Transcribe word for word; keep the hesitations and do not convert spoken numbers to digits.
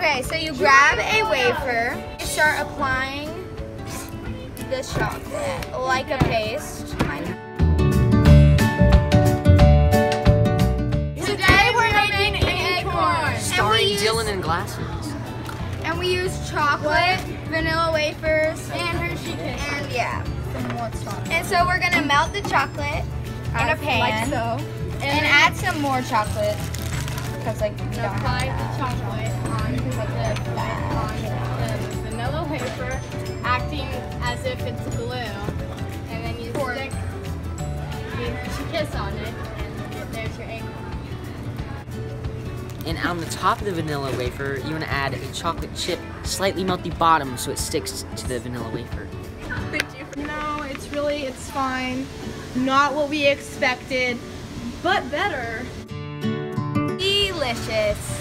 Okay, so you grab a wafer, you start applying the chocolate like a paste. Today we're making an acorn. Starring Dylan in glasses. And we use chocolate, vanilla wafers, and Hershey Kisses. And yeah. And so we're gonna melt the chocolate in a pan. Like so. And, and add some more chocolate. Because like we don't apply have the chocolate on the, on the vanilla wafer, acting as if it's glue. And then you Pour. stick the Hershey Kiss on it, and there's your acorn. And on the top of the vanilla wafer, you want to add a chocolate chip, slightly melt the bottom so it sticks to the vanilla wafer. No, it's really, it's fine. Not what we expected, but better. Delicious.